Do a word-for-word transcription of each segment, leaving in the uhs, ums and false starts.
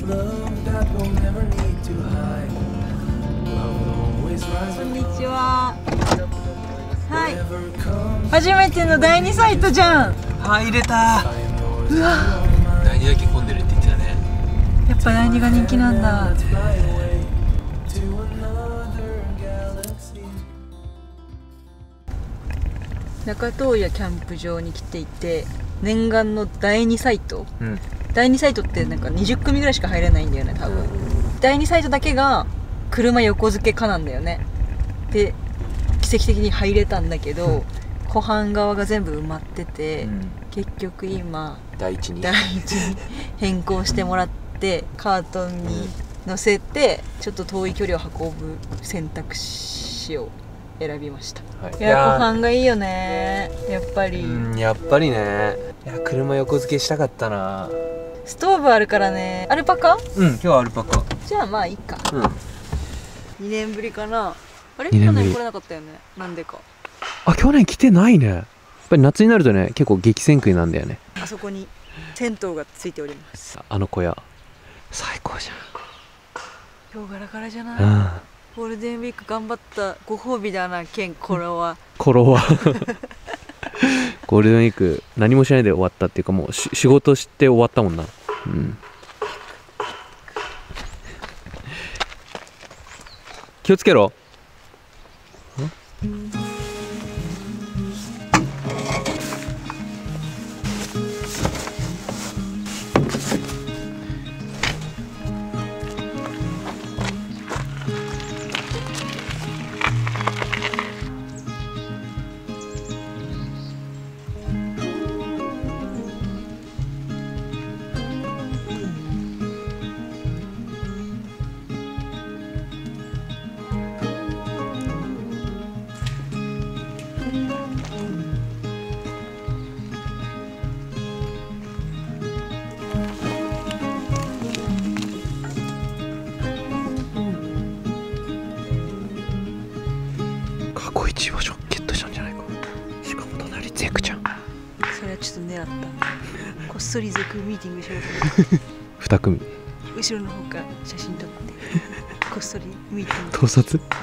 こんにちは。はい。初めてのだいにサイトじゃん。 入れた。 うわ。 だいにだけ混んでるって言ってたね。 やっぱだいにが人気なんだ。中東谷キャンプ場に来ていて、念願のだいにサイト、うん、だいにサイトってなんかにじゅっ組ぐらいしか入れないんだよね多分。だいにサイトだけが車横付け可なんだよね。で奇跡的に入れたんだけど、うん、湖畔側が全部埋まってて、うん、結局今だいいちにだいいちに変更してもらってカートンに乗せてちょっと遠い距離を運ぶ選択肢を選びました。はい、いや、湖畔がいいよねやっぱり。 うん、やっぱりね。いや、車横付けしたかったな。 ストーブあるからね。アルパカ？ うん、今日はアルパカ。 じゃあまあいいか。うん、にねんぶりかな。あれ？去年来れなかったよね。なんでか。 あ、去年来てないね。やっぱり夏になるとね、結構激戦区なんだよね。 あそこに銭湯がついております。 あの小屋最高じゃん。 今日ガラガラじゃない？うん、ゴールデンウィーク頑張ったご褒美だな、ケンコロは。 コロはゴールデンウィーク何もしないで終わったっていうか、もうし仕事して終わったもんな。うん、気をつけろ。過去一場所ゲットしたんじゃないか。しかも隣ゼクちゃん。 それはちょっと狙った。こっそりゼクミーティングしようとに組後ろの方から写真撮ってこっそりミーティング。 盗撮。こ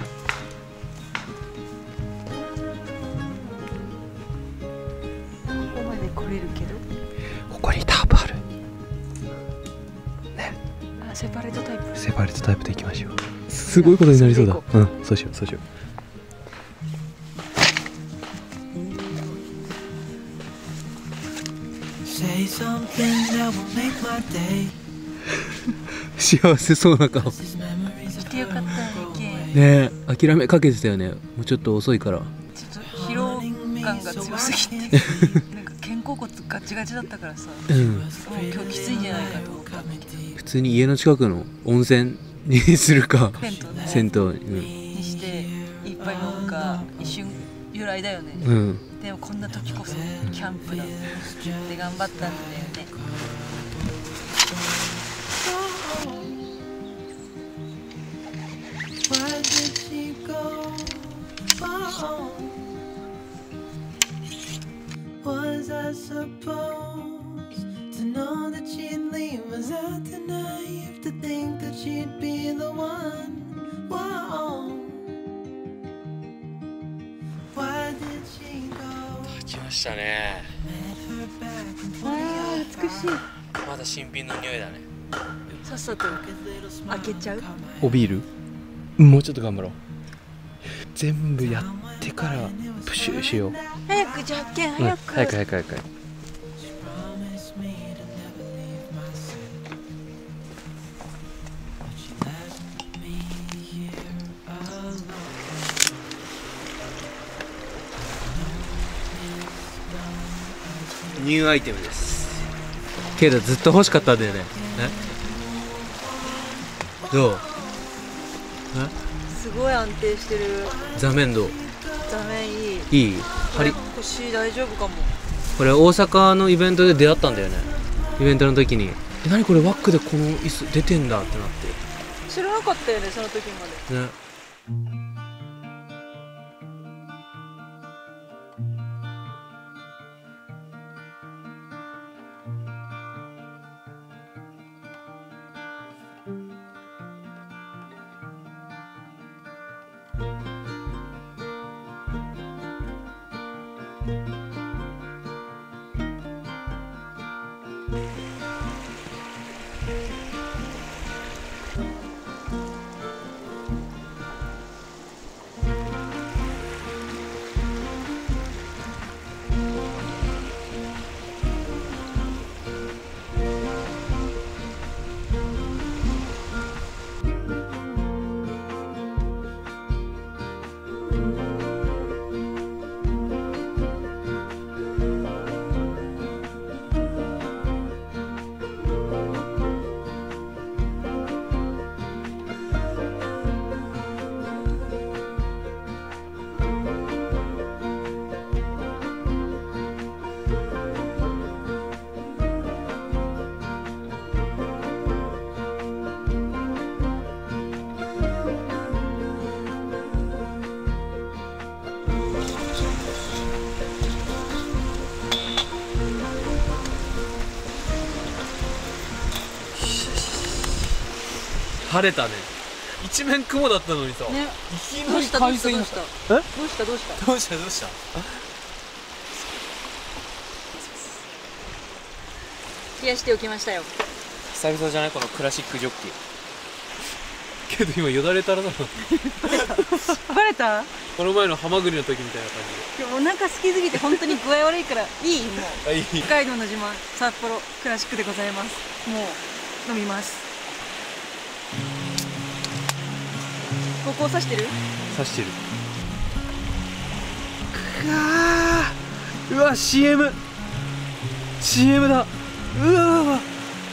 こまで来れるけど、 ここにタープあるね。 あ、セパレートタイプ。 セパレートタイプでいきましょう。すごいことになりそうだ。うん、そうしようそうしよう。幸せそうな顔。 来てよかったね。 ねえ、諦めかけてたよね。もうちょっと遅いから。 ちょっと疲労感が強すぎてなんか肩甲骨ガチガチだったからさ、うん、もう今日きついんじゃないかと思ったんだけど、 普通に家の近くの温泉にするか銭湯、ね、 にして一杯飲むか一瞬由来だよね。うん、でもこんな時こそキャンプだって頑張ったんだよね。Was I supposed to know that she'd leave? Was I too naive to think that she'd be the one? Whoa. Why did she go? 来ましたね。あー、美しい。まだ新品の匂いだね。さっさと開けちゃう？ おビール？もうちょっと頑張ろう。全部やってからプシューしよう。 早くじゃんけん早く、 うん、早く早く早く。ニューアイテムです。けどずっと欲しかったんだよね。えどう？ すごい安定してる。 座面どう？ 座面いい。 いい？ これ腰大丈夫かも。 これ大阪のイベントで出会ったんだよね。イベントの時にえ、何これワックでこの椅子出てんだってなって。 知らなかったよねその時まで。ね。 晴れたね。一面雲だったのにさ、 ね、 いきなり快晴になった。え？ どうしたどうしたどうしたどうした？ 冷やしておきましたよ。 久々じゃないこのクラシックジョッキ。けど今よだれたらだな。 バレた？ この前のハマグリの時みたいな感じで。お腹空きすぎて本当に具合悪いからいいもう。 あ、いい。 北海道の自慢札幌クラシックでございます。もう飲みます。ここを刺してる？ 刺してる。くわー、うわ シーエム シーエム だ。うわうわ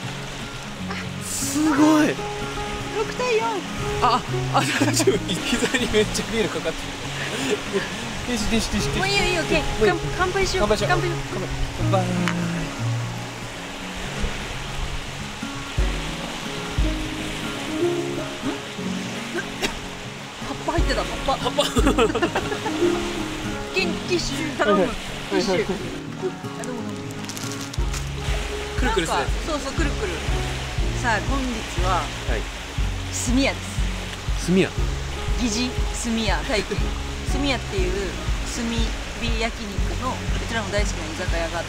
すごい。 ろくたいよん。 ああ、大丈夫。膝にめっちゃビールかかってる。よしよしよしよし。 もういいよいいよ。乾杯しよう。乾杯しよう。乾杯。 乾杯。 入ってた。葉っぱ葉っぱティッシュ頼む。ティッシュ。くるくるする。そうそう、くるくる。さあ本日は炭屋です。 炭屋疑似炭屋体験。炭屋っていう炭火焼肉のうちらも大好きな居酒屋があって、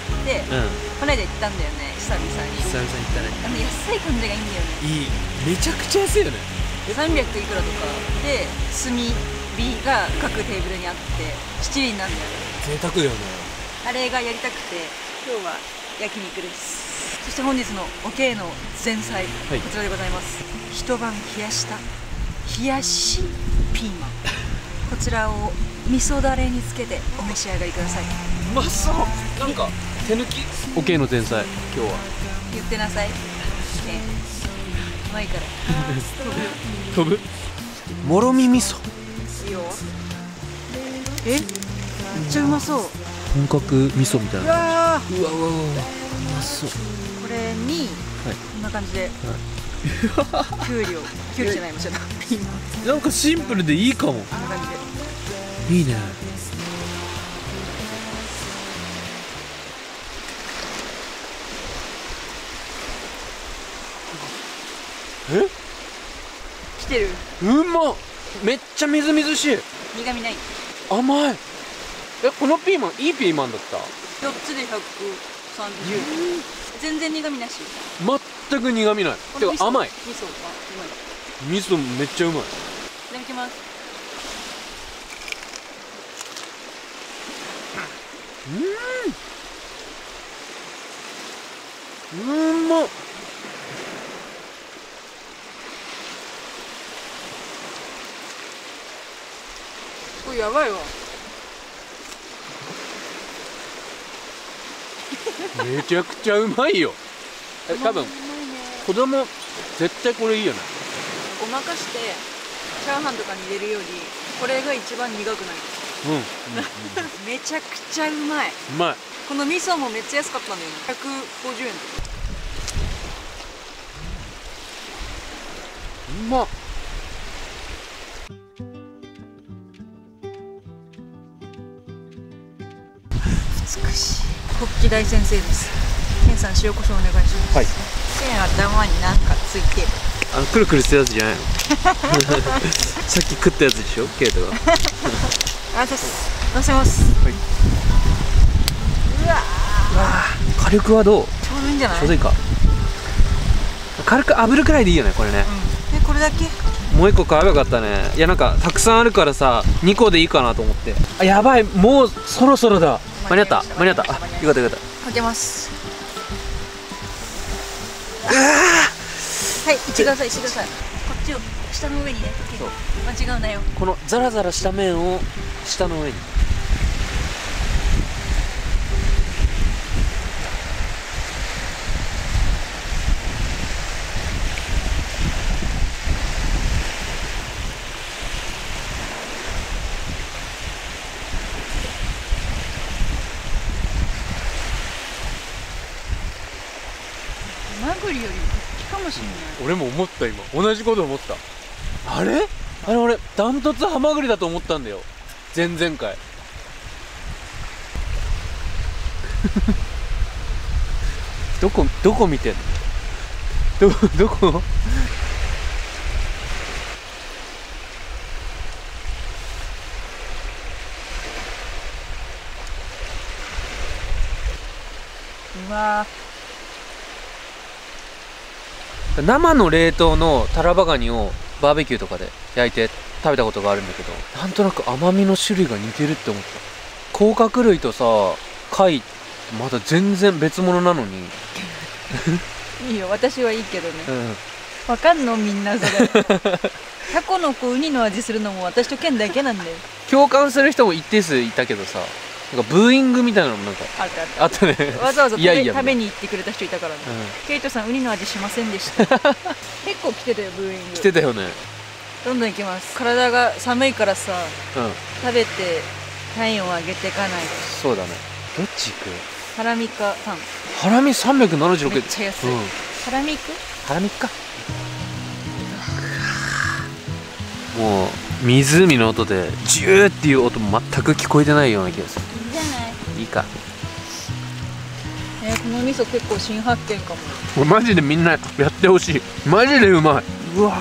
この間行ったんだよね、久々に。 久々に行ったね。 あの安い感じがいいんだよね。 いい、めちゃくちゃ安いよね。 さんびゃくいくらとかで炭火が各テーブルにあって七輪なんだよね。 贅沢だよね。 あれがやりたくて今日は焼肉です。そして本日のおけいの前菜、はい、こちらでございます。一晩冷やした冷やしピーマン、こちらを味噌だれにつけてお召し上がりください。 うまそう。なんか手抜きおけいの前菜今日は言ってなさい。うまいから飛ぶ飛ぶ。もろみ味噌いいよ。え、めっちゃうまそう。 本格味噌みたいな。うわー、うわうわうわ、うまそう。これに、はい、こんな感じで、はい、きゅうりをきゅうりじゃないもん、ちょっとピーマン。 なんかシンプルでいいかも。こんな感じでいいね。え？ 来てる。 うまっ。めっちゃみずみずしい。 苦味ない。 甘い。え、このピーマンいいピーマンだった？ よっつでひゃくさんじゅうえん。全然苦味なし。 全く苦味ない。てか甘い。 味噌がうまい。 味噌めっちゃうまい。いただきます。 うん。うまっ。 これやばいわ。 めちゃくちゃうまいよ。え、多分子供絶対これいいよね。 ごまかしてチャーハンとかに入れるよりこれが一番苦くない。 うん、うん、 めちゃくちゃうまい。 うまい。 この味噌もめっちゃ安かったんだよね。ひゃくごじゅうえん。 うまっ。 美しい。国旗大先生です。ケンさん塩コショウお願いします。はい。ケン頭になんかついてる。 あのくるくるしたやつじゃないの？さっき食ったやつでしょ、ケイトが。 あ、です。乗せます。はい。うわー。 火力はどう？ ちょうどいいんじゃない？ ちょうどいいか。 軽く炙るくらいでいいよねこれね。 うん、えこれだけもう一個買えばよかったね。いやなんかたくさんあるからさにこでいいかなと思って。あやばい、もうそろそろだ。間に合った間に合った。あよかったよかった。 開けます。はい、行ってください、してください。こっちを下の上にね。そう間違うなよ。 このザラザラした面を下の上に。 マグリよりこっちかもしれない。 俺も思った、今同じこと思った。あれあれ俺ダントツハマグリだと思ったんだよ前々回。どこどこ見てんの？どどこ？ うわ生の冷凍のタラバガニをバーベキューとかで焼いて食べたことがあるんだけど、なんとなく甘みの種類が似てるって思った。甲殻類とさ貝まだ全然別物なのに。 いいよ、私はいいけどね。 うん、 わかんのみんなそれ。タコの子ウニの味するのも私とケンだけなんだよ。 共感する人も一定数いたけどさ、なんかブーイングみたいなのもなんかあったあったね。 わざわざ食べいやいや食べに行ってくれた人いたからね、 うん、 ケイトさんウニの味しませんでした。結構来てたよブーイング。 来てたよね。 どんどん行きます。体が寒いからさ、 うん、 食べて体温を上げていかないと。 そうだね。どっち行く？ ハラミかタン。 ハラミさんびゃくななじゅうろくえん。 めっちゃ安い、 うん、 ハラミ行く？ ハラミか。もう湖の音でジューっていう音も全く聞こえてないような気がする。 いいじゃない。 いいか。 えー、この味噌結構新発見かも。 マジでみんなやってほしい。マジでうまい。うわ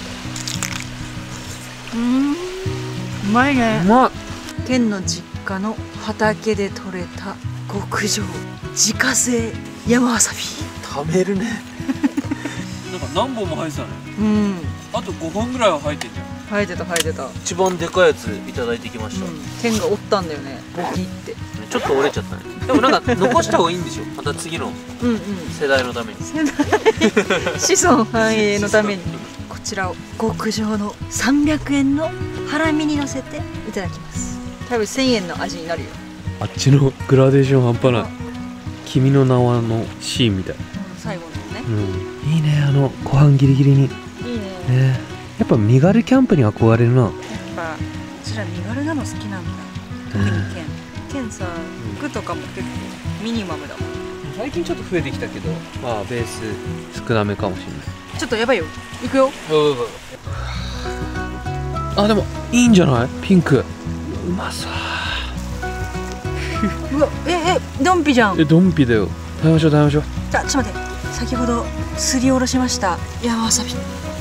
うーん、うまいね。 うまい。 ケンの実家の畑で採れた極上自家製山わさび。 食べるね。なんか何本も生えてたね。 うん、 あとごほんぐらいは生えてんじゃん。 生えてた生えてた。 一番でかいやついただいてきました。 うん、ケンが折ったんだよね、ボキって。 ちょっと折れちゃったね。でもなんか残した方がいいんでしょ。また次のうんうん、 世代のために。 世代子孫繁栄のために。こちらを極上のさんびゃくえんのハラミにのせていただきます。多分せんえんの味になるよ。 あっちのグラデーション半端ない。君の名はのシーンみたい。 最後のね、 うん、いいね。あのご飯ギリギリにいいね。 ね。やっぱ身軽キャンプに憧れるな。 やっぱうちら身軽なの好きなんだ。特にケン、ケンさ、服とかも結構ミニマムだもん。 最近ちょっと増えてきたけど、まあベース少なめかもしれない。 ちょっとやばいよ。行くよ。 あ、でもいいんじゃない？ピンクうまそう。 うわ、ええドンピじゃん。 えドンピだよ。食べましょう食べましょう。 じゃあちょっと待って、先ほどすりおろしました山わさび。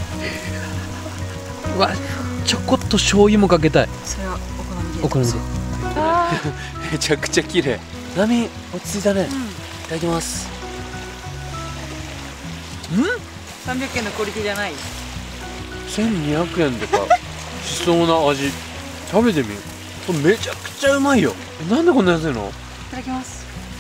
うわ、ちょこっと醤油もかけたい。 それはお好みで。 お好みで。 あめちゃくちゃ綺麗。波落ち着いたね。 ー、うん、 いただきます。ん？ さんびゃくえんのクオリティじゃない。 せんにひゃくえんとかしそうな味。食べてみる。これめちゃくちゃうまいよ。なんでこんな安いの？ いただきます。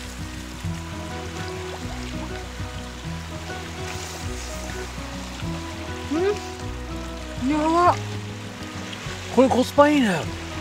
うん、やばっ。 これコスパいいね。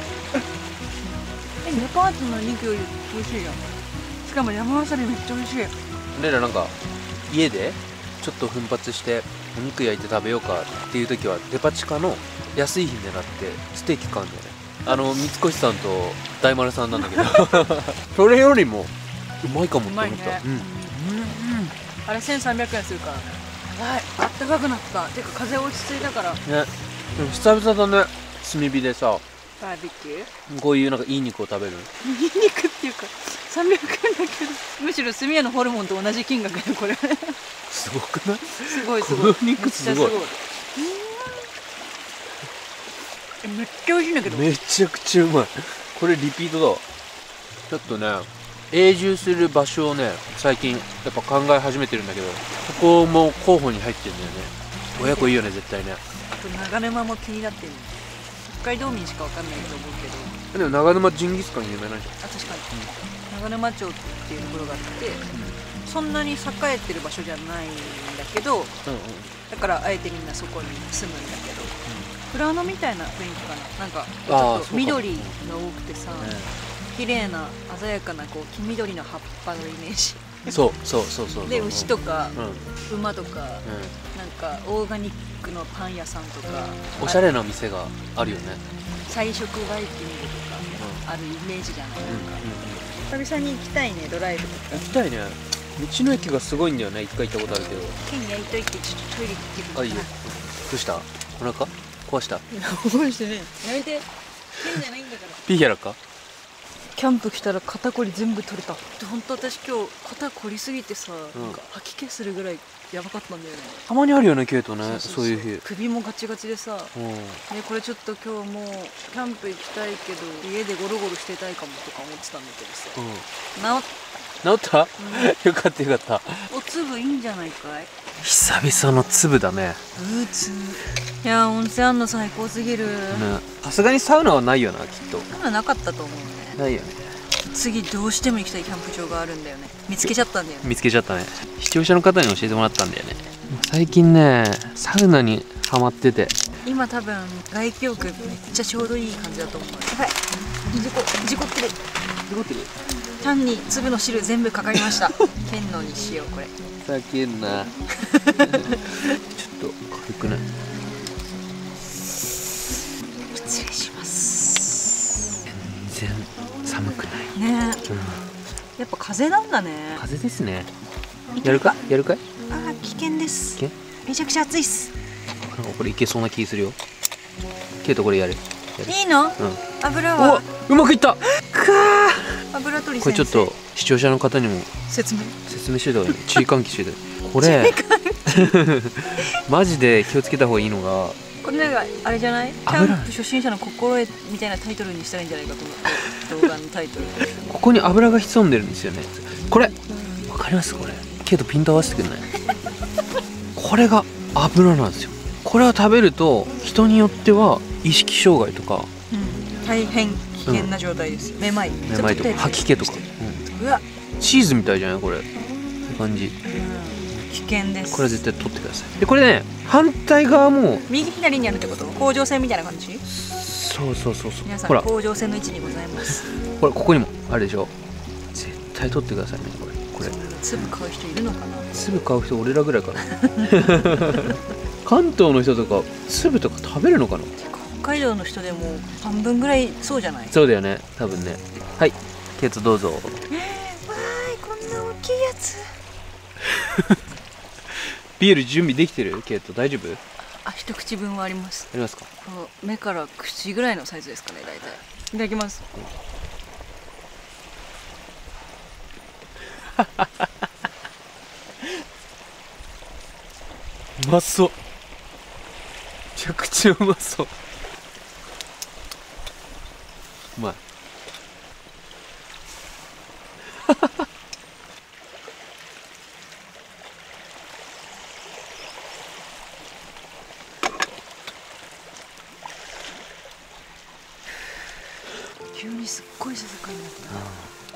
え、ネパートの肉より美味しいよ。しかも山わさびめっちゃ美味しい。 俺らなんか家でちょっと奮発してお肉焼いて食べようかっていう時はデパ地下の安い日狙ってステーキ買うんだよね。あの三越さんと大丸さんなんだけどそれよりもうまいかもって思った。 うまいね。 うん、うん、 あれせんさんびゃくえんするからね。やばい、あったかくなった。てか風落ち着いたから。 ね。でも久々だね。炭火でさ、 バーベキュー、 こういうなんかいい肉を食べる。 いい肉っていうかさんびゃくえんだけど、むしろ炭屋のホルモンと同じ金額よこれ。 すごくない？ すごいすごい。 この肉すごい。 めっちゃえめっちゃ美味しいんだけど。 めちゃくちゃうまい。これリピートだわ。ちょっとね永住する場所をね最近やっぱ考え始めてるんだけど、ここも候補に入ってるんだよね。親子いいよね絶対ね。 あと長沼も気になってる。北海道民しかわかんないと思うけど、 でも長沼ジンギスカン有名なんじゃん。 あ、確かに、長沼町っていうところがあって、そんなに栄えてる場所じゃないんだけど、だからあえてみんなそこに住むんだけど、富良野みたいな雰囲気かな。なんかちょっと緑が多くてさ、綺麗な鮮やかなこう黄緑の葉っぱのイメージ。 そうそうそうそう。 で牛とか、 うん、 馬とか、うん、なんかオーガニックのパン屋さんとか、 おしゃれな店があるよね。 菜食バイキングとかあるイメージじゃない。久々に行きたいね、ドライブとか。 行きたいね。道の駅がすごいんだよね。一回行ったことあるけど。 ケン焼いといて、ちょっとトイレ行ってくる。 あ、いいよ。どうした？お腹壊した？ 壊してね。やめて。ケンじゃないんだから。 ピーヒャラか？ キャンプ来たら肩こり全部取れた。本当私今日肩こりすぎてさ、うん、なんか吐き気するぐらいやばかったんだよね。 たまにあるよねケイトね。そういう日首もガチガチでさ、うん、でこれちょっと今日もうキャンプ行きたいけど家でゴロゴロしてたいかもとか思ってたんだけどさ、うん、治っ治った、うん、よかったよかった。 お粒いいんじゃないかい。 久々の粒だね。 ブーツ。いや温泉あんの最高すぎる。 さすがにサウナはないよなきっと。 サウナなかったと思うね。 ないよね。 次どうしても行きたいキャンプ場があるんだよね。見つけちゃったんだよね。 見つけちゃったね。視聴者の方に教えてもらったんだよね。最近ねサウナにハマってて、 今多分外気浴めっちゃちょうどいい感じだと思う。はい、事故事故ってる事故ってる。 単に粒の汁全部かかりました。剣のにしようこれ。 ふざけんな。ちょっと軽くない？ 失礼します。 全然寒くないね。うん、やっぱ風なんだね。 風ですね。やるかやるかい？ ああ危険です。めちゃくちゃ暑いっす。 なんかこれいけそうな気するよ。ケイトこれやる。 いいの？うん。油は。 うまくいった。かあ。油取りこれちょっと視聴者の方にも説明説明してたわね。注意喚起してた。これマジで気をつけた方がいいのが。 これなんかあれじゃない？キャンプ初心者の心得みたいなタイトルにしたらいいんじゃないかこの動画のタイトル。 ここに油が潜んでるんですよね。これわかります？これケイトピント合わせてくんない？これが油なんですよ。これを食べると人によっては意識障害とか、 うん、大変危険な状態です。めまいめまいとか吐き気とか、 うん、うわチーズみたいじゃないこれって感じ、うん、 危険です。 これは絶対取ってください。でこれね反対側も右左にあるってこと？甲状腺みたいな感じ？ そうそうそうそう。 皆さん甲状腺の位置にございます。 これここにもあるでしょ。絶対取ってくださいねこれ。これ粒買う人いるのかな？ 粒買う人俺らぐらいかな。関東の人とか粒とか食べるのかな。 北海道の人でも半分ぐらいそうじゃない？ そうだよね多分ね。はいケイトどうぞ。 えー、わーいこんな大きいやつ。 ビール準備できてる？ケイト大丈夫？ あ、一口分はあります。 ありますか？ 目から口ぐらいのサイズですかね大体。いただきます。 うまそう。めちゃくちゃうまそう。うまい。 急にすっごい静かになった。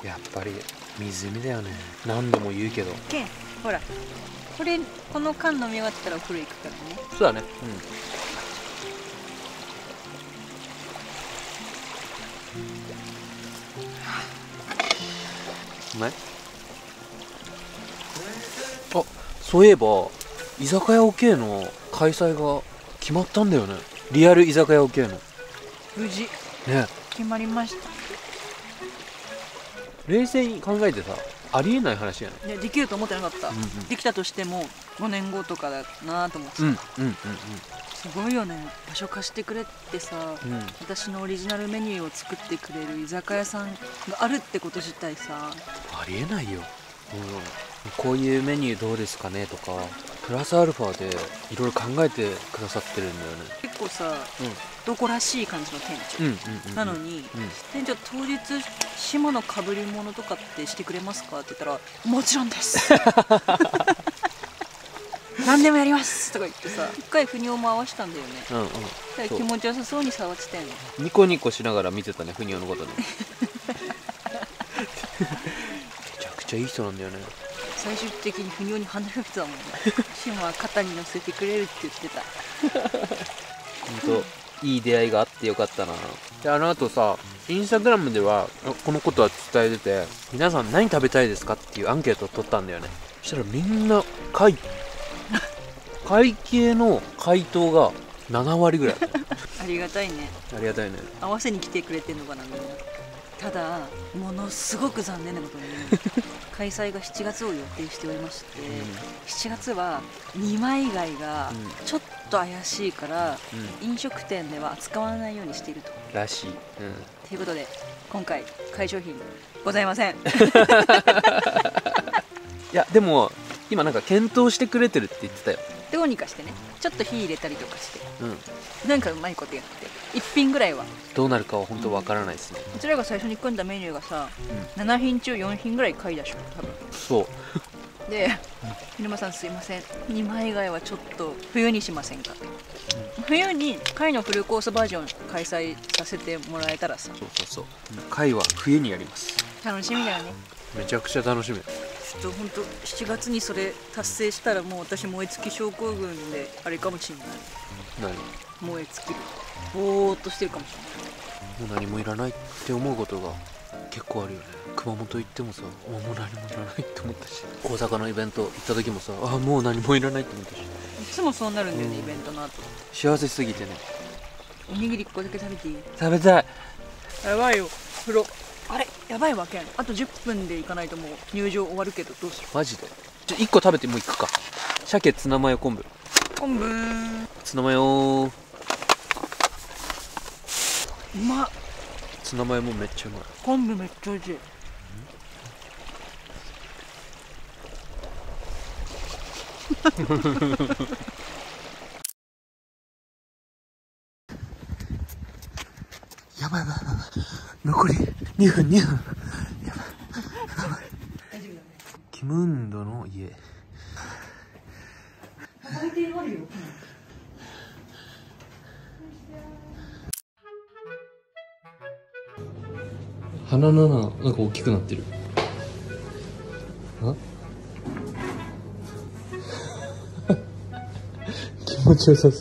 うん、やっぱり湖だよね。何度も言うけど。 ケン、ほらこれこの缶飲み終わったらお風呂行くからね。 そうだね。うん。うまい。あ、そういえば居酒屋 OK の開催が決まったんだよね。リアル居酒屋 OK の無事ね決まりました。 冷静に考えてさありえない話やね。 いやできると思ってなかった、うんうん、できたとしてもごねんごとかだなと思って、うんうんうんうん、すごいよね。場所貸してくれってさ、うん、私のオリジナルメニューを作ってくれる居酒屋さんがあるってこと自体さありえないよ、うん、こういうメニューどうですかねとかプラスアルファでいろいろ考えてくださってるんだよね。 結構さ、うん、 男らしい感じの店長なのに、店長当日島のかぶり物とかってしてくれますかって言ったら「もちろんです何でもやります!」とか言ってさ、一回腑にを回したんだよね。うんうん、気持ちよさそうに触ってたよね。 ニコニコしながら見てたね、腑におのことにめちゃくちゃいい人なんだよね。 最終的に腑におに話しかけてたもんね島は肩に乗せてくれるって言ってた本当いい出会いがあってよかったな。であの後さ、インスタグラムではこのことは伝えてて、皆さん何食べたいですかっていうアンケートを取ったんだよね。そしたらみんな貝貝系の回答がななわりぐらいありがたいね。 ありがたいね。 合わせに来てくれてんのかなみんな。ただものすごく残念なことに開催がしちがつを予定しておりまして、うん、しちがつはにまい貝がちょっと怪しいから、うん、飲食店では扱わないようにしているとらしい、うん、 ということで今回貝商品ございませんいやでも今なんか検討してくれてるって言ってたよ。 どうにかしてね、ちょっと火入れたりとかして、うん、なんかうまいことやっていっぴんぐらいはどうなるかは本当わからないですね。 こちらが最初に組んだメニューがさ、うん、ななひん中よんひんぐらい貝だしょ多分。 そうで入間さんすいません、にまい貝はちょっと冬にしませんか、うん、冬に貝のフルコースバージョン開催させてもらえたらさ。 そうそうそう、貝は冬にやります。 楽しみだよね。 めちゃくちゃ楽しみ。 ちょっと本当しちがつにそれ達成したらもう私燃え尽き症候群であれかもしれない。何？燃え尽きる、ぼーっとしてるかもしれない。もう何もいらないって思うことが結構あるよね。熊本行ってもさ、あもう何もいらないって思ったし、大阪のイベント行った時もさ、あもう何もいらないって思ったし。いつもそうなるんだよね、うん、イベントの後幸せすぎてね。 おにぎりいっこだけ食べていい？ 食べたい。 やばいよ風呂。あれやばいわけん。あとじゅっぷんで行かないともう入場終わるけどどうしよう。 マジで？じゃいっこ食べてもう行くか。鮭ツナマヨ昆布。 昆布ツナマヨうまっ。 ツナマヨもめっちゃうまい。 昆布めっちゃおいしい。 やばいやばいやばい、残りにふんにふん。やばいやばい。キムンドの家。鼻の穴なんか大きくなってる。あ気持ちよさそう。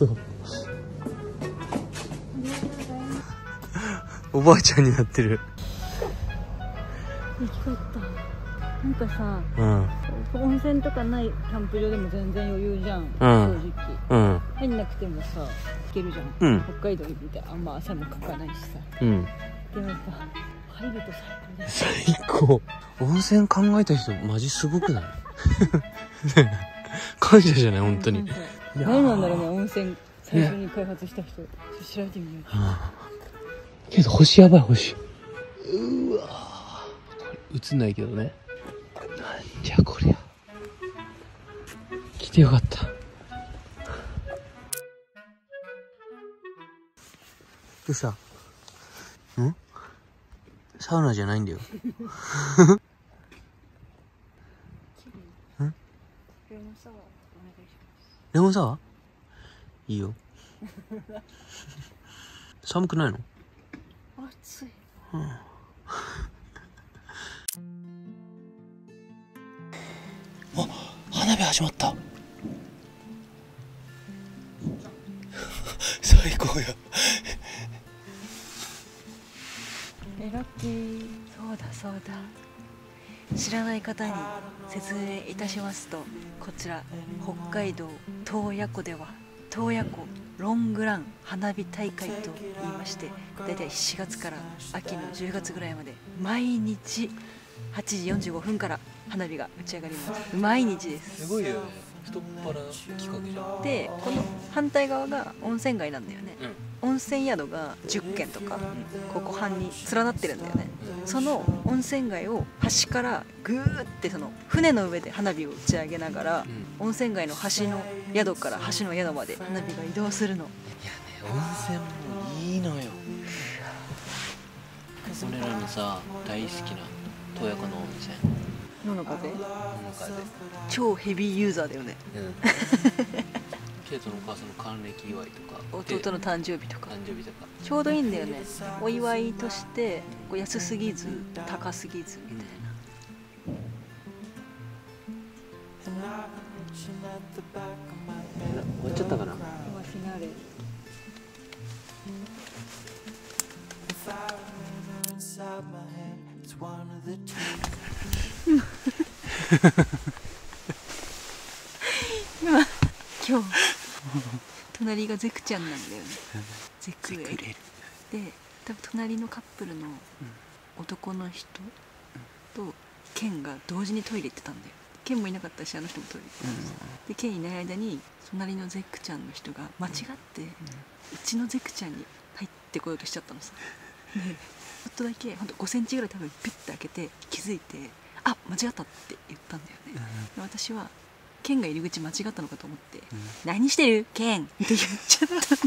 おばあちゃんになってる。 生き返った。なんかさ、うん、温泉とかないキャンプ場でも全然余裕じゃん、うん、正直、うん、入んなくてもさ行けるじゃん、うん、北海道にいてあんま汗もかかないしさ、うん、でもやっぱ入ると最高だよ。 最高。温泉考えた人マジすごくない感謝じゃない本当に。 何なんだろうね、温泉最初に開発した人、調べてみよう。 けど星やばい、星。うわ映んないけどね。なんじゃこりゃ。来てよかった。でさ、んサウナじゃないんだよ。んレモンサワーお願いします。レモンサワーいいよ。寒くないの？ 暑い。 うん、あ、花火始まった。最高や。 えラッキー。そうだそうだ。知らない方に説明いたしますと、こちら北海道洞爺湖では洞爺湖ロングラン花火大会と言いまして、だいたいしがつから秋のじゅうがつぐらいまで毎日はちじよんじゅうごふんから花火が打ち上がります。毎日です。 すごいよね。太っ腹企画じゃん。 でこの反対側が温泉街なんだよね、うん、温泉宿がじゅっけんとか、うん、ここ半に連なってるんだよね、うん、その温泉街を端からぐーってその船の上で花火を打ち上げながら、うん、温泉街の端の宿から端の宿まで花火が移動するの。いやね、 温泉もいいのよ。俺らのさ大好きな洞爺湖の温泉野の風の中で超ヘビーユーザーだよね。 うんケイトのお母さんの還暦祝いとか弟の誕生日とか誕生日とかちょうどいいんだよね。お祝いとしてこう安すぎず高すぎずみたいな。 終わっちゃったかな。 今フィナーレ。今今日隣がゼクちゃんなんだよね。ゼクエルで多分隣のカップルの男の人とケンが同時にトイレ行ってたんだよ。ケンもいなかったしあの人もトイレ行ってたんです、でケンいない間に隣のゼクちゃんの人が間違ってうちのゼクちゃんに入ってこようとしちゃったのさ。でちょっとだけほんとごセンチぐらい多分ピッて開けて気づいて「あ間違った」って言ったんだよね。で私はケンが入り口間違ったのかと思って「うん、何してるケン!」って言っちゃったんで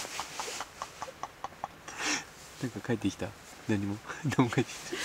なんか帰ってきた。何も何も帰ってきた。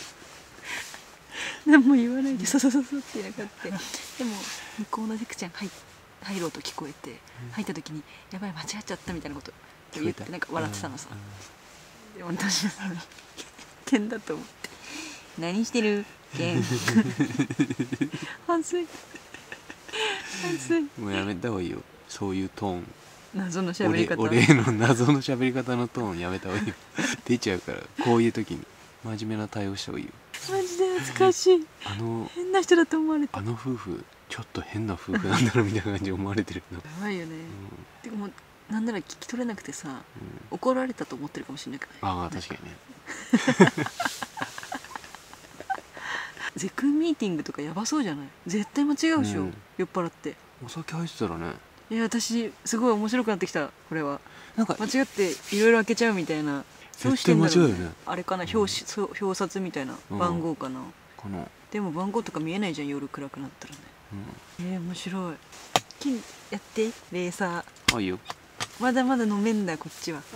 何も言わないでそそそそってなかったでも向こうのゼクちゃん 入, 入ろうと聞こえて、うん、入った時に「やばい間違っちゃった」みたいなこと言ってなんか笑ってたのさ。でも私はケンだと思って「何してるケン」反省反省。 もうやめた方がいいよそういうトーン。 謎の喋り方。 俺俺の謎の喋り方のトーンやめた方がいいよ出ちゃうからこういう時に真面目な対応した方がいいよ。 マジで懐かしい。 あの変な人だと思われた。 あの夫婦ちょっと変な夫婦なんだろうみたいな感じで思われてるの。 やばいよね、うん、てかもうなんなら聞き取れなくてさ、うん、怒られたと思ってるかもしれなくない？ ああ確かにねゼクミーティングとかやばそうじゃない？絶対間違うでしょ、うん、酔っ払って。 お酒入ってたらね。いや私すごい面白くなってきたこれは。 なんか間違っていろいろ開けちゃうみたいな。 絶対間違うよね。 あれかな、表紙、表札みたいな番号かな、うん、 かな。 でも番号とか見えないじゃん夜暗くなったらね、うん、えー、面白い。金やってレーサー。あいいよ。 まだまだ飲めんだこっちは。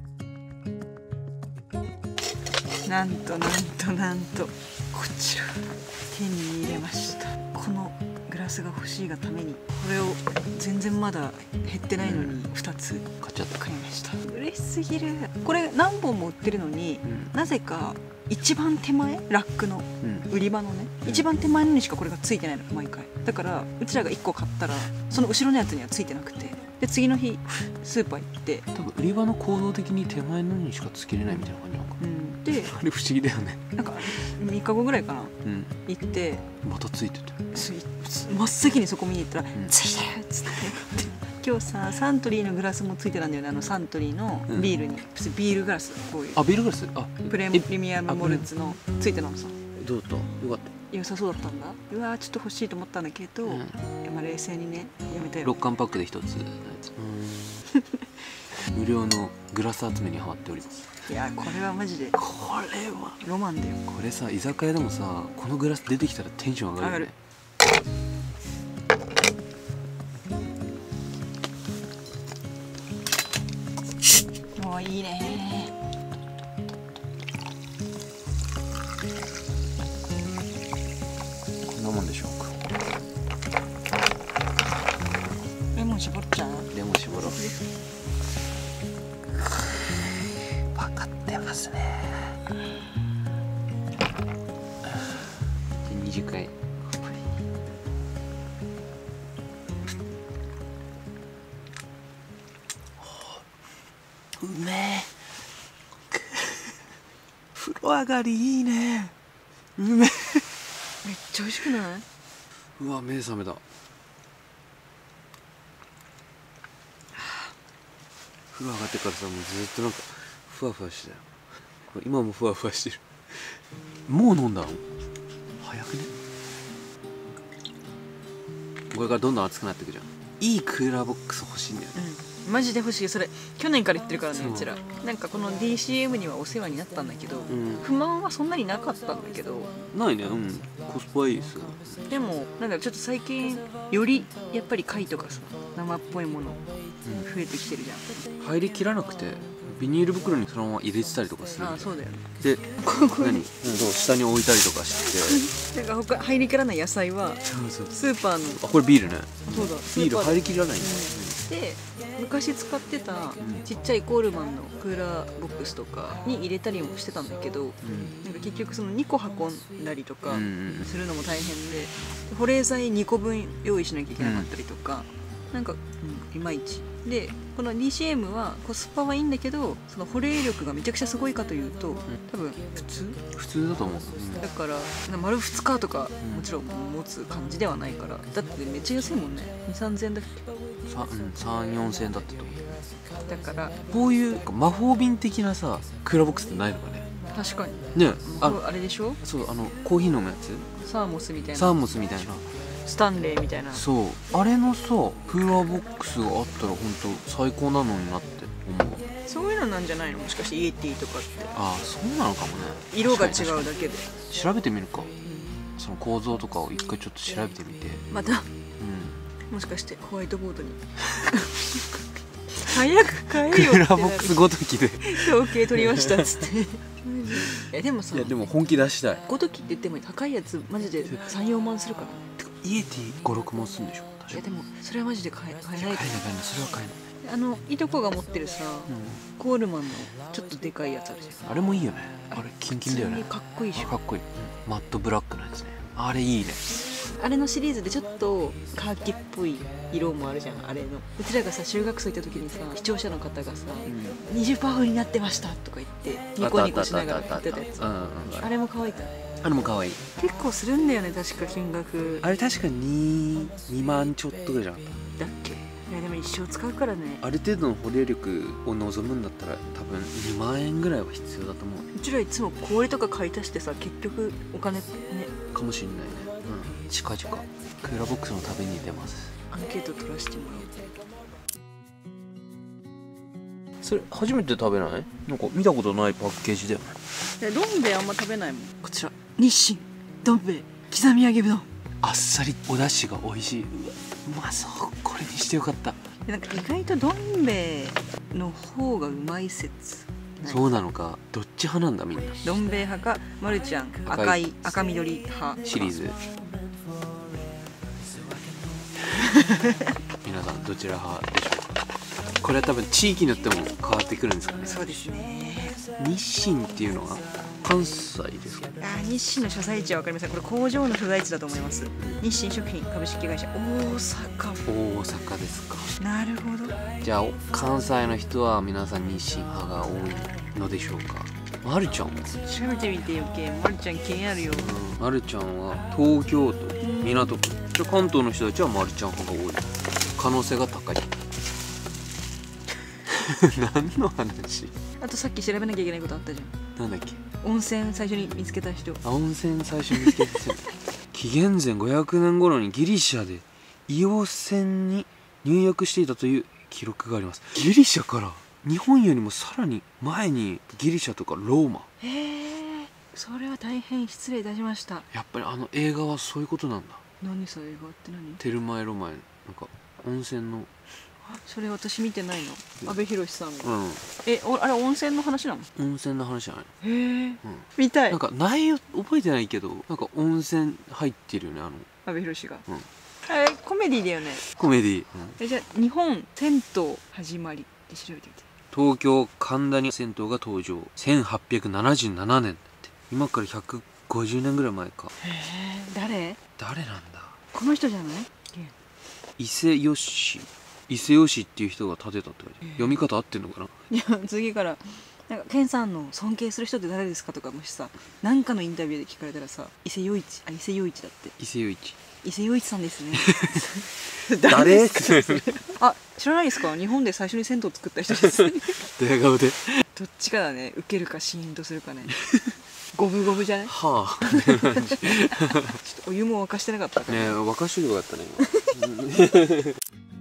なんとなんとなんとこちら手に入れました。このグラスが欲しいがためにこれを全然まだ減ってないのにふたつ買っちゃった。 買いました。嬉しすぎる。これ何本も売ってるのに、うん、なぜか一番手前ラックの売り場のね、うん、一番手前のにしかこれがついてないの毎回。だからうちらがいっこ買ったらその後ろのやつにはついてなくて、で次の日スーパー行って多分売り場の構造的に手前のにしかつけれないみたいな感じなのか、うん、であれ不思議だよね。 なんかみっかごぐらいかな、うん、行ってまたついてて真っ先にそこ見に行ったら「うん、ついてる!」っつって今日さサントリーのグラスもついてたんだよね。あのサントリーのビールに、うん、ビールグラスこういうあビールグラスあプレミアムモルツのついてたのさ。 どうだった？よかった。 良さそうだったんだ。うわーちょっと欲しいと思ったんだけど、うん、いやまあ冷静にねやめたよ。 ろっかんパックでひとつ無料のグラス集めにハマっております。 いやこれはマジでこれはロマンだよ。 これさ居酒屋でもさこのグラス出てきたらテンション上がるよね。 もういいね。 こんなもんでしょうか。 レモン絞っちゃう？ レモン絞ろう。分かってますね。にじゅっかい。うめえ。風呂上がりいいね。うめえ。 めっちゃ美味しくない？ うわ目覚めた。風呂上がってからさもうずっとなんかふわふわしてたよ。今もふわふわしてる。もう飲んだの？早くね？これからどんどん熱くなっていくじゃん。いいクーラーボックス欲しいんだよね、 うん、マジで欲しい。それ去年から言ってるからねうちら。なんかこの ディーシーエム にはお世話になったんだけど、うん、不満はそんなになかったんだけど。 ないね。うんコスパいいですよ。 でもなんかちょっと最近よりやっぱり貝とかさ生っぽいもの増えてきてるじゃん、 入りきらなくてビニール袋にそのまま入れてたりとかする。 ああそうだよね。 でここに何、うん、そう下に置いたりとかしてなんか他入りきらない野菜はそうそう、 スーパーの、 あこれビールね。 そうだビール入りきらないんだ、 で昔使ってたちっちゃいコールマンのクーラーボックスとかに入れたりもしてたんだけど、 うんなんか結局そのにこ運んだりとかうんうんするのも大変で、保冷剤にこぶん用意しなきゃいけなかったりとか、なんか、うん、いまいちで、この ディーシーエム はコスパはいいんだけど、その保冷力がめちゃくちゃすごいかというと多分普通普通だと思う、うんだから丸ふつかとかもちろん持つ感じではないから、だってめっちゃ安いもんね。にさんぜんえんだっけ、 さ、うん、さん、よんせんえんだったと思う。 だからこういう魔法瓶的なさクーラーボックスってないのかね。 確かにね、 あああれでしょ、 そう、あのコーヒー飲むやつ、 サーモスみたいな、 サーモスみたいな、 スタンレーみたいな。 そうあれのさクーラーボックスがあったら本当最高なのになって思う。 そういうのなんじゃないの、もしかしてイエティとかってああそうなのかもね。 色が違うだけで、 調べてみるか、その構造とかを一回ちょっと調べてみて、 またうん、 もしかしてホワイトボードに早く帰れよってクーラーボックスごときで統計取りましたっつっていやでもさ、 いやでも本気出したい。 ごときって言っても高いやつマジでさん、よんまんするからイエティご、ろくまんするんでしょ確か。 いやでもそれはマジで買え買えない買えない買えない、それは買えない。 あのいとこが持ってるさ、 うん、 コールマンのちょっとでかいやつあるじゃん。 あれもいいよね。あれキンキンだよね。 普通にかっこいいでしょ。 かっこいい、うん、マットブラックのやつね。あれいいね。 あれのシリーズでちょっとカーキっぽい色もあるじゃん。あれのうちらがさ中学生行った時にさ、視聴者の方がさ、うん、にじゅっパーオフになってましたとか言ってニコニコしながら言ってたやつ、あれも可愛いかあれも可愛い。結構するんだよね確か金額。 あれ確かににまんちょっとぐらいじゃなかっただっけ。いやでも一生使うからね。 ある程度の保冷力を望むんだったら多分にまんえんぐらいは必要だと思う。 うちらいつも氷とか買い足してさ、結局お金ねかもしんないね。うん、近々クーラーボックスのために出ます。 アンケート取らせてもらおう。 それ初めて食べない？なんか見たことないパッケージだよね。 どん兵衛あんま食べないもん。こちら日清どん兵衛刻み揚げうどん、 あっさりお出汁が美味しい。うまそう。これにしてよかった。 なんか意外とどん兵衛の方がうまい説。 そうなのか。どっち派なんだみんな。 どん兵衛派かまるちゃん赤い赤緑派シリーズ皆さんどちら派でしょうか。これは多分地域によっても変わってくるんですかね。 そうですね。 日清っていうのは関西ですか。 あ、日清の所在地は分かりません。これ工場の所在地だと思います。日清食品株式会社大阪。 大阪ですか。 なるほど。 じゃあ関西の人は皆さん日清派が多いのでしょうか。まるちゃんは調べてみてよけ。まるちゃん気になるよ。 うん、まるちゃんは東京都港区。じゃあ関東の人たちはまるちゃん派が多い可能性が高い。何の話。 あとさっき調べなきゃいけないことあったじゃん。 なんだっけ。 温泉最初に見つけた人。 あ、温泉最初に見つけた人。紀元前ごひゃくねん頃にギリシャで硫黄泉に入浴していたという記録があります。ギリシャから日本よりもさらに前にギリシャとかローマ。 へえ、それは大変失礼いたしました。 やっぱりあの映画はそういうことなんだ。 何それ映画って何。 テルマエロマエ、なんか温泉の。 それ私見てないの。阿部寛さんが、 うん、 えおあれ温泉の話なの。 温泉の話じゃないの。へえ、 うん、 見たい。 なんか内容覚えてないけど、なんか温泉入ってるよね、あの阿部寛が、 うん、 あれコメディだよね。 コメディ、うん、 えじゃあ日本銭湯始まりで調べてみて。 東京神田に銭湯が登場、せんはっぴゃくななじゅうななねんだって。今からひゃくごじゅうねんぐらい前か。 へえ、誰誰なんだ。 この人じゃない。 伊勢吉伊勢吉っていう人が建てたって書いてある。読み方合ってんのかな。 いや次からなんかケンさんの尊敬する人って誰ですかとかもしさ、なんかのインタビューで聞かれたらさ、伊勢洋一、あ伊勢洋一だって。 伊勢洋一伊勢洋一さんですね。 誰あ、知らないですか。日本で最初に銭湯作った人です。 ドヤ顔で。 どっちかだね。受けるかシーンとするかね。五分五分じゃない。 はあ。 ちょっとお湯も沸かしてなかったかねえ、沸かしとけばよかったね今。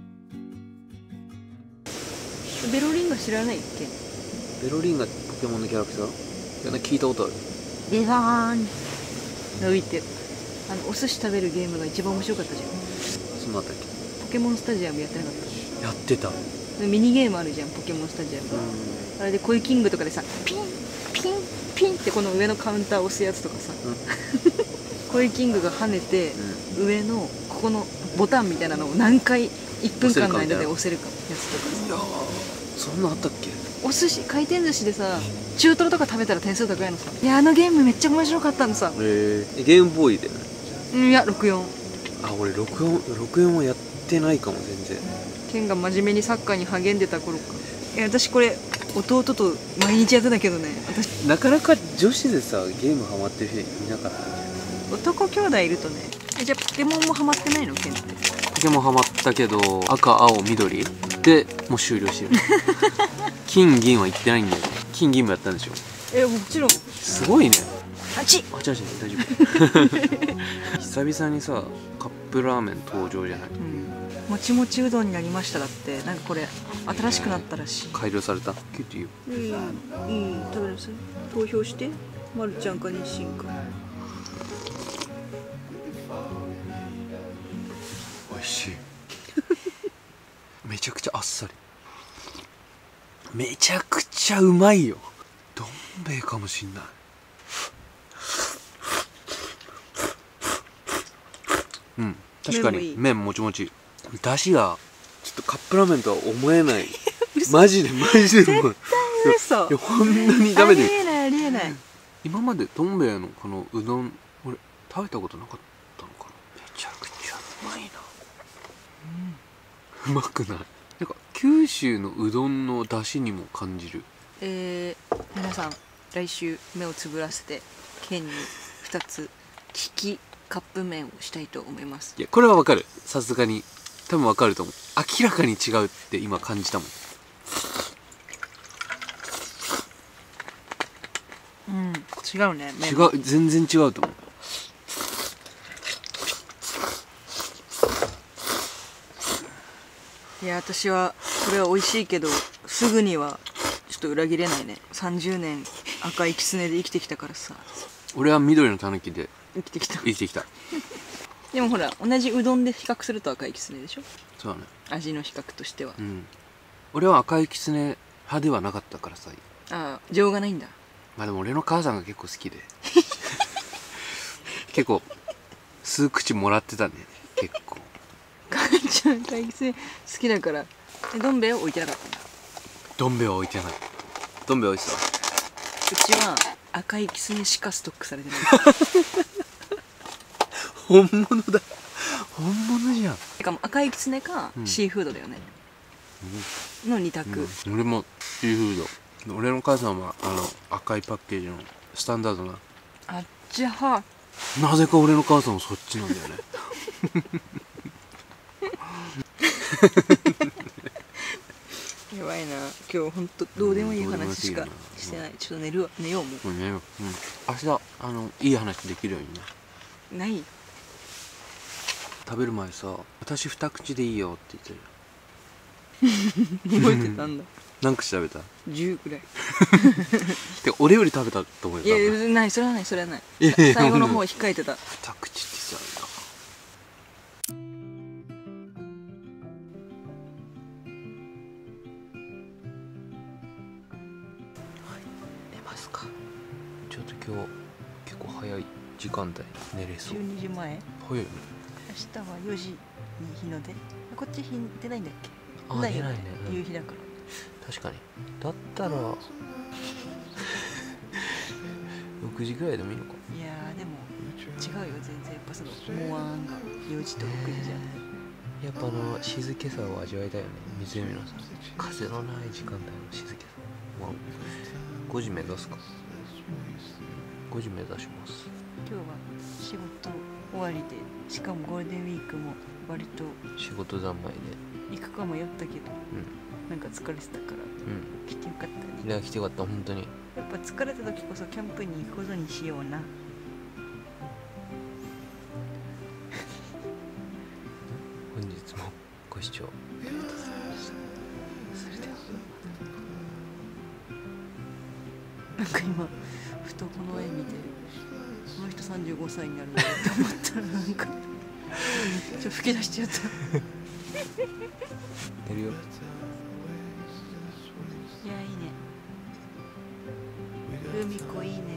ベロリンガ知らないっけ。 ベロリンガポケモンのキャラクター。いや、聞いたことある。 ベバーン伸びてる。あのお寿司食べるゲームが一番面白かったじゃん。 そんなあったっけ。 ポケモンスタジアムやってなかっやってた。 た？ミニゲームあるじゃん、ポケモンスタジアム。あれでコイキングとかでさ、ピンピンピンってこの上のカウンターを押すやつとかさ、コイキングが跳ねて、上のここのボタンみたいなのを何回いっぷんかんの間で押せるかやつとかさ。 いやー、そんなあったっけ？ お寿司、回転寿司でさ、中トロとか食べたら点数高いのさ。いや、あのゲームめっちゃ面白かったのさ。 えー、ゲームボーイで。 うん、いや、ろくじゅうよん。 あ、俺ろくじゅうよん、ろくじゅうよんはやってないかも全然。 ケンが真面目にサッカーに励んでた頃か。いや、私これ弟と毎日やってたけどね。私なかなか女子でさゲームハマってる人いなかったんじゃん。 男兄弟いるとね。え、じゃあポケモンもハマってないの、ケンって？ ポケモンハマったけど、赤青緑でもう終了してる。金銀は行ってないんだよ。金銀もやったんでしょ？ え、もちろん。 すごいね。 はちあ、違う違う、大丈夫。久々にさカップラーメン登場じゃない？ うん、もちもちうどんになりました。だってなんかこれ新しくなったらしい。 改良された。キュッて言う。 うん、いい、食べなさい。投票して。まるちゃんか日清か。 美味しい。めちゃくちゃあっさり。めちゃくちゃうまいよ。どん兵衛かもしんない。うん、確かに麺もちもち。だしがちょっとカップラーメンとは思えない。マジでマジでうまい。 嘘。 いやほんなに食べてみ。 ありえないありえない。 今までどん兵衛のこのうどん俺食べたことなかったのかな。めちゃくちゃうまいな。うん、うまくない？なんか九州のうどんの出汁にも感じる。 えー、皆さん来週目をつぶらせて県にふたつ利きカップ麺をしたいと思います。 いやこれはわかる。さすがに多分わかると思う。明らかに違うって今感じたもん。 うん、違うね。 違う、全然違うと思う。 いや、私はこれは美味しいけどすぐにはちょっと裏切れないね。さんじゅうねん赤いきつねで生きてきたからさ。 俺は緑のたぬきで生きてきた生きてきた。 でもほら同じうどんで比較すると赤いきつねでしょ。 そうだね。 味の比較としては。 うん。俺は赤いきつね派ではなかったからさ。 ああ、情がないんだ。 まあでも俺の母さんが結構好きで結構数口もらってたんだよね。結構母ちゃん赤いきつね好きだから。え、どん兵衛を置いてなかったんだ。 どん兵衛は置いてない。どん兵衛置いてた。 うちは赤いきつねしかストックされてない。 本物だ。本物じゃん。 てかもう赤いきつねかシーフードだよね、うん、のに択、 うん、俺もシーフード。俺の母さんはあの赤いパッケージのスタンダードな。 あっちはなぜか俺の母さんもそっちなんだよね。 やばいな。今日ほんとどうでもいい話しかしてない。ちょっと寝るわ。寝ようもう。 うん、寝よう。うん。明日あのいい話できるようにね。 ない。 食べる前さ、私二口でいいよって言って覚えてたんだ。 何口食べた？ じゅうくらい。 てか俺より食べたと思うよ。 いやない、それはない、それはない。 いやいや最後の方控えてた。 二口ってさ。寝ますか。ちょっと今日結構早い時間帯寝れそう。 じゅうにじまえ。 早いよね。 明日はよじに日の出。こっち日出ないんだっけ？ あ、出ないね。 夕日だから。 確かに。だったらろくじぐらいでもいいのか。 いやーでも違うよ全然。やっぱそのモワーンがよじとろくじじゃん。 やっぱあの静けさを味わいたいよね。湖のさ、風のない時間帯の静けさ。まあ、ごじ目指すか。ごじ目指します。 今日は仕事終わりで、しかもゴールデンウィークも割と仕事三昧で行くか迷ったけど、 うん、 なんか疲れてたから、うん、来てよかったね。 いや来てよかった。本当にやっぱ疲れた時こそキャンプに行くことにしような。 本日もご視聴ありがとうございました。それではなんか今ふとこの絵見て、この人さんじゅうごさいになるんだって思ったらなんかちょっと吹き出しちゃった。 寝るよ。 いやいいね。ふみこいいね。